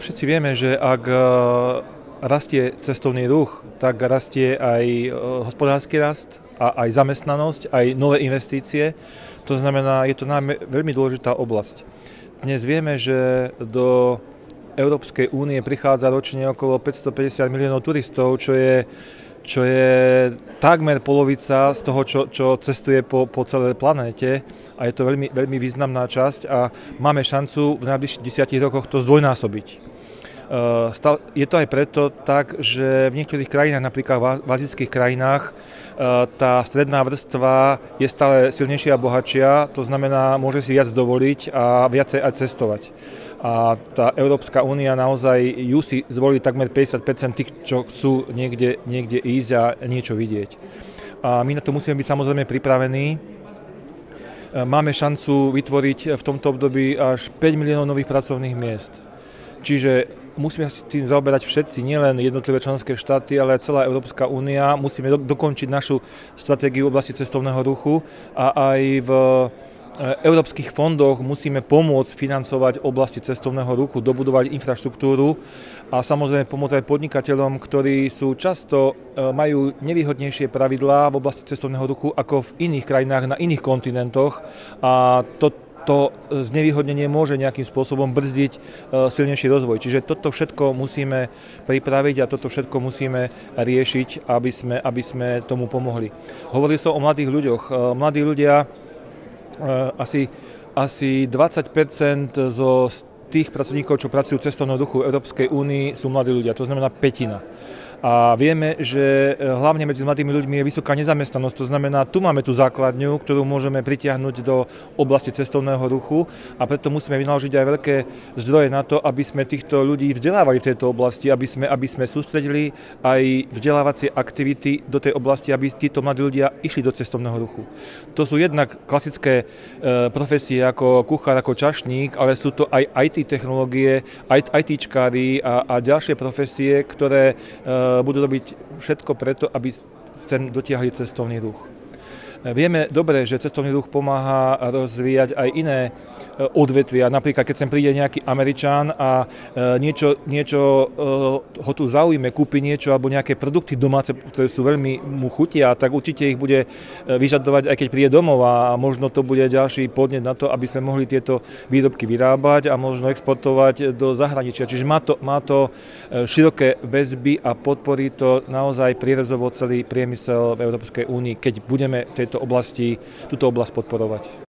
Všetci vieme, že ak rastie cestovný ruch, tak rastie aj hospodársky rast a aj zamestnanosť, aj nové investície. To znamená, je to veľmi dôležitá oblasť. Dnes vieme, že do Európskej únie prichádza ročne okolo 550 miliónov turistov, čo je takmer polovica z toho, čo cestuje po celej planéte, a je to veľmi, veľmi významná časť a máme šancu v najbližších 10 rokoch to zdvojnásobiť. Je to aj preto tak, že v niektorých krajinách, napríklad v azijských krajinách, tá stredná vrstva je stále silnejšia a bohatšia, to znamená, môže si viac dovoliť a viacej aj cestovať. A tá Európska únia naozaj ju si zvolí takmer 50% tých, čo chcú niekde ísť a niečo vidieť. A my na to musíme byť samozrejme pripravení. Máme šancu vytvoriť v tomto období až 5 miliónov nových pracovných miest. Čiže musíme sa tým zaoberať všetci, nielen jednotlivé členské štáty, ale aj celá Európska únia. Musíme dokončiť našu stratégiu v oblasti cestovného ruchu a aj v európskych fondoch musíme pomôcť financovať oblasti cestovného ruchu, dobudovať infraštruktúru a samozrejme pomôcť aj podnikateľom, ktorí majú nevýhodnejšie pravidlá v oblasti cestovného ruchu ako v iných krajinách, na iných kontinentoch, a to znevýhodnenie môže nejakým spôsobom brzdiť silnejší rozvoj. Čiže toto všetko musíme pripraviť a toto všetko musíme riešiť, aby sme tomu pomohli. Hovoril som o mladých ľuďoch. Mladí ľudia, asi 20% zo tých pracovníkov, čo pracujú v cestovnom ruchu Európskej únii, sú mladí ľudia, to znamená pätina. A vieme, že hlavne medzi mladými ľuďmi je vysoká nezamestnanosť, to znamená, tu máme tú základňu, ktorú môžeme pritiahnuť do oblasti cestovného ruchu, a preto musíme vynaložiť aj veľké zdroje na to, aby sme týchto ľudí vzdelávali v tejto oblasti, aby sme sústredili aj vzdelávacie aktivity do tej oblasti, aby títo mladí ľudia išli do cestovného ruchu. To sú jednak klasické profesie ako kuchár, ako čašník, ale sú to aj IT technológie, ITčkári a ďalšie profesie, ktoré budú robiť všetko preto, aby sem dotiahli cestovný ruch. Vieme dobre, že cestovný ruch pomáha rozvíjať aj iné odvetvia. Napríklad, keď sem príde nejaký Američan a niečo ho tu zaujme, kúpi niečo alebo nejaké produkty domáce, ktoré sú veľmi mu chutia, tak určite ich bude vyžadovať, aj keď príde domov, a možno to bude ďalší podnet na to, aby sme mohli tieto výrobky vyrábať a možno exportovať do zahraničia. Čiže má to široké väzby a podporí to naozaj prierezovo celý priemysel v Európskej únii, keď budeme túto oblasť podporovať.